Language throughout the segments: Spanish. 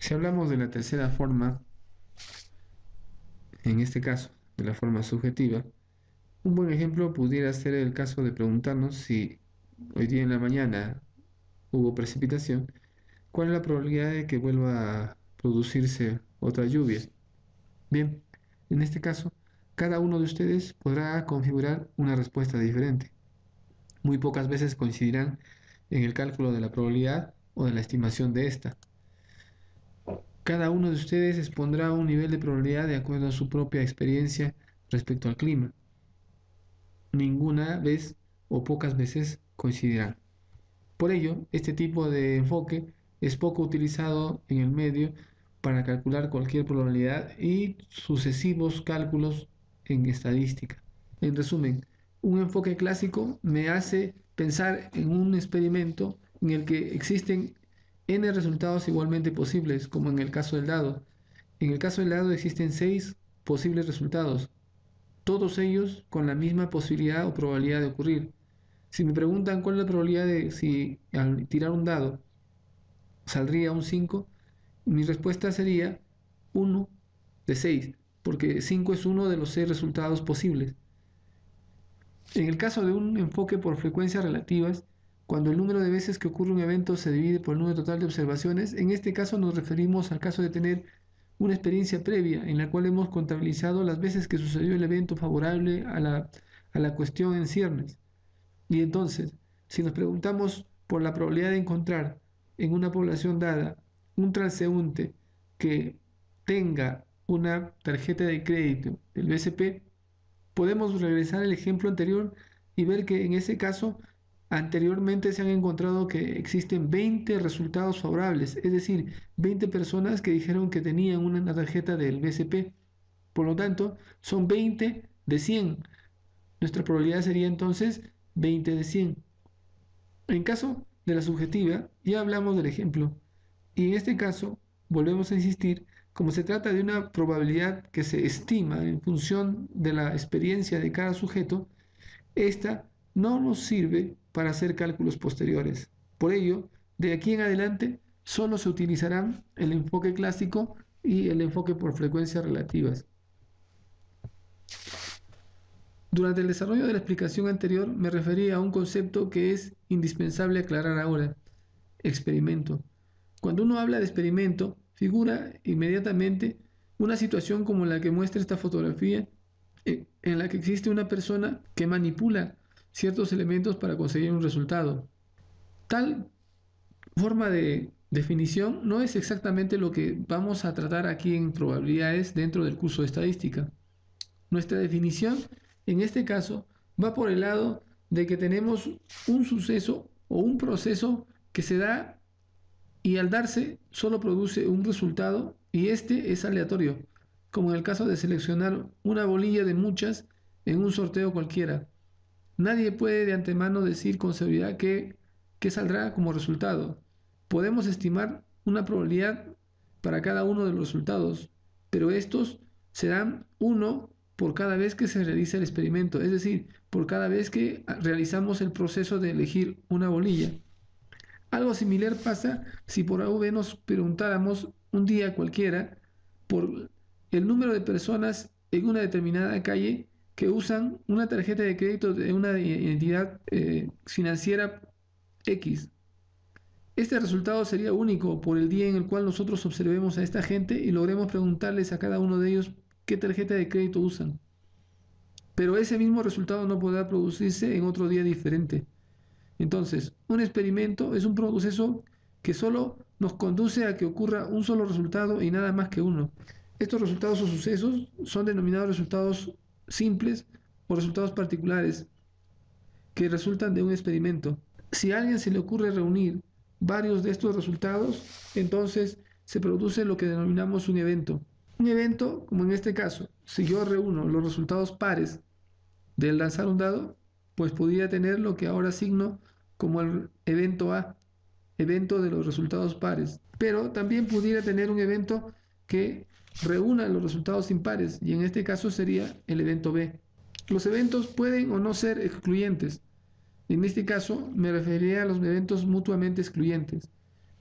Si hablamos de la tercera forma, en este caso, de la forma subjetiva, un buen ejemplo pudiera ser el caso de preguntarnos si hoy día en la mañana hubo precipitación, ¿cuál es la probabilidad de que vuelva a producirse otra lluvia? Bien, en este caso, cada uno de ustedes podrá configurar una respuesta diferente. Muy pocas veces coincidirán en el cálculo de la probabilidad o de la estimación de esta. Cada uno de ustedes expondrá un nivel de probabilidad de acuerdo a su propia experiencia respecto al clima. Ninguna vez o pocas veces coincidirán. Por ello, este tipo de enfoque es poco utilizado en el medio para calcular cualquier probabilidad y sucesivos cálculos en estadística. En resumen, un enfoque clásico me hace pensar en un experimento en el que existen n resultados igualmente posibles, como en el caso del dado. En el caso del dado existen 6 posibles resultados, todos ellos con la misma posibilidad o probabilidad de ocurrir. Si me preguntan cuál es la probabilidad de si al tirar un dado saldría un 5, mi respuesta sería 1 de 6, porque 5 es uno de los 6 resultados posibles. En el caso de un enfoque por frecuencias relativas, cuando el número de veces que ocurre un evento se divide por el número total de observaciones, en este caso nos referimos al caso de tener una experiencia previa en la cual hemos contabilizado las veces que sucedió el evento favorable a la cuestión en ciernes. Y entonces, si nos preguntamos por la probabilidad de encontrar en una población dada un transeúnte que tenga una tarjeta de crédito del BCP, podemos regresar al ejemplo anterior y ver que en ese caso anteriormente se han encontrado que existen 20 resultados favorables, es decir, 20 personas que dijeron que tenían una tarjeta del BCP. Por lo tanto, son 20 de 100. Nuestra probabilidad sería entonces 20 de 100. En caso de la subjetiva, ya hablamos del ejemplo. Y en este caso, volvemos a insistir, como se trata de una probabilidad que se estima en función de la experiencia de cada sujeto, esta no nos sirve para hacer cálculos posteriores. Por ello, de aquí en adelante, solo se utilizarán el enfoque clásico y el enfoque por frecuencias relativas. Durante el desarrollo de la explicación anterior me referí a un concepto que es indispensable aclarar ahora: experimento. Cuando uno habla de experimento, figura inmediatamente una situación como la que muestra esta fotografía, en la que existe una persona que manipula ciertos elementos para conseguir un resultado. Tal forma de definición no es exactamente lo que vamos a tratar aquí en probabilidades dentro del curso de estadística. Nuestra definición, en este caso, va por el lado de que tenemos un suceso o un proceso que se da y al darse solo produce un resultado y este es aleatorio, como en el caso de seleccionar una bolilla de muchas en un sorteo cualquiera. Nadie puede de antemano decir con seguridad qué saldrá como resultado. Podemos estimar una probabilidad para cada uno de los resultados, pero estos serán uno por cada vez que se realiza el experimento, es decir, por cada vez que realizamos el proceso de elegir una bolilla. Algo similar pasa si por A o B nos preguntáramos un día cualquiera por el número de personas en una determinada calle que usan una tarjeta de crédito de una entidad financiera X. Este resultado sería único por el día en el cual nosotros observemos a esta gente y logremos preguntarles a cada uno de ellos qué tarjeta de crédito usan. Pero ese mismo resultado no podrá producirse en otro día diferente. Entonces, un experimento es un proceso que solo nos conduce a que ocurra un solo resultado y nada más que uno. Estos resultados o sucesos son denominados resultados simples o resultados particulares que resultan de un experimento. Si a alguien se le ocurre reunir varios de estos resultados, entonces se produce lo que denominamos un evento. Un evento, como en este caso, si yo reúno los resultados pares del lanzar un dado, pues podría tener lo que ahora signo como el evento A, evento de los resultados pares. Pero también pudiera tener un evento que reúna los resultados impares, y en este caso sería el evento B. Los eventos pueden o no ser excluyentes. En este caso me referiría a los eventos mutuamente excluyentes.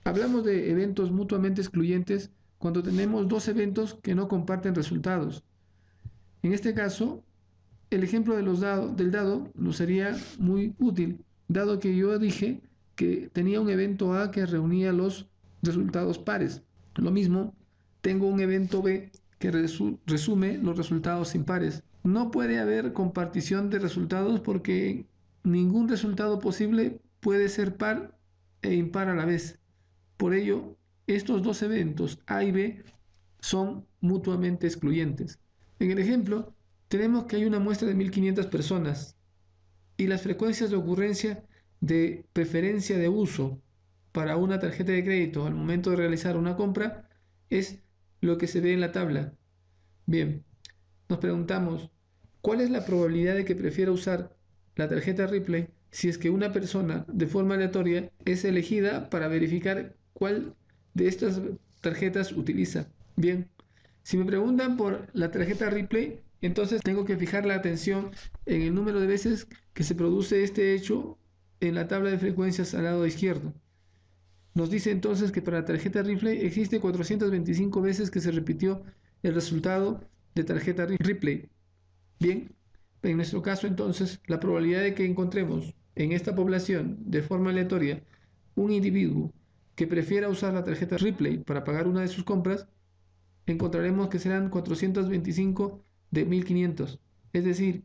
Hablamos de eventos mutuamente excluyentes cuando tenemos dos eventos que no comparten resultados. En este caso, el ejemplo del dado nos sería muy útil, dado que yo dije que tenía un evento A que reunía los resultados pares. Lo mismo, tengo un evento B que resume los resultados impares. No puede haber compartición de resultados porque ningún resultado posible puede ser par e impar a la vez. Por ello, estos dos eventos A y B son mutuamente excluyentes. En el ejemplo, tenemos que hay una muestra de 1500 personas y las frecuencias de ocurrencia de preferencia de uso para una tarjeta de crédito al momento de realizar una compra es lo que se ve en la tabla. Bien, nos preguntamos, ¿cuál es la probabilidad de que prefiera usar la tarjeta Ripley si es que una persona de forma aleatoria es elegida para verificar cuál de estas tarjetas utiliza? Bien, si me preguntan por la tarjeta Ripley, entonces tengo que fijar la atención en el número de veces que se produce este hecho en la tabla de frecuencias al lado izquierdo. Nos dice entonces que para la tarjeta Ripley existe 425 veces que se repitió el resultado de tarjeta Ripley. Bien, en nuestro caso entonces la probabilidad de que encontremos en esta población de forma aleatoria un individuo que prefiera usar la tarjeta Ripley para pagar una de sus compras, encontraremos que serán 425 de 1500, es decir,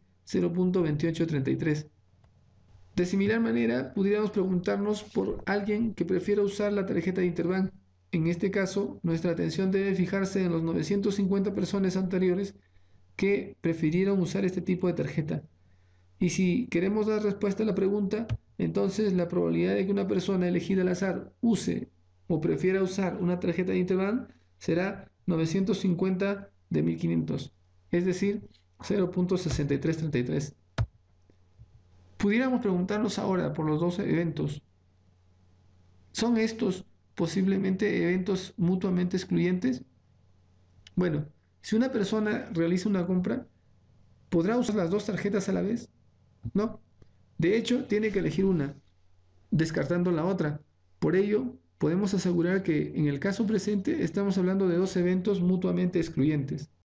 0.2833. De similar manera, pudiéramos preguntarnos por alguien que prefiera usar la tarjeta de Interbank. En este caso, nuestra atención debe fijarse en los 950 personas anteriores que prefirieron usar este tipo de tarjeta. Y si queremos dar respuesta a la pregunta, entonces la probabilidad de que una persona elegida al azar use o prefiera usar una tarjeta de Interbank será 950 de 1500, es decir, 0.6333. Pudiéramos preguntarnos ahora por los dos eventos. ¿Son estos posiblemente eventos mutuamente excluyentes? Bueno, si una persona realiza una compra, ¿podrá usar las dos tarjetas a la vez? No. De hecho, tiene que elegir una, descartando la otra. Por ello, podemos asegurar que en el caso presente estamos hablando de dos eventos mutuamente excluyentes.